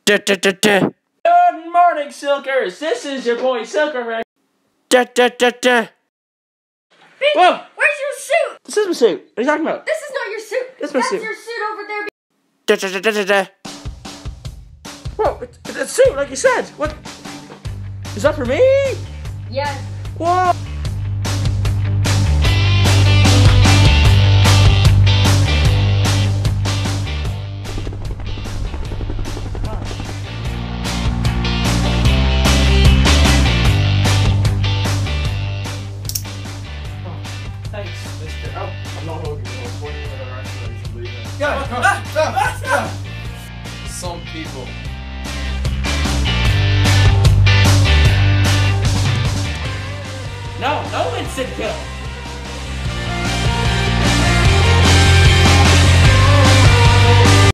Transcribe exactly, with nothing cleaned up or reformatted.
Da, da, da, da. Good morning, Silkers. This is your boy Silker right? Da, da, da, da. Bitch, whoa! Where's your suit? This is my suit. What are you talking about? This is not your suit. This is my That's suit. your suit over there. Da, da, da, da, da, da. Whoa! It's, it's a suit, like you said. What? Is that for me? Yes. Whoa! Thanks, mister. Oh, I'm not holding you. I'm pointing in the direction you should leave it. Go, go, go, go. Some people. No, no instant kill.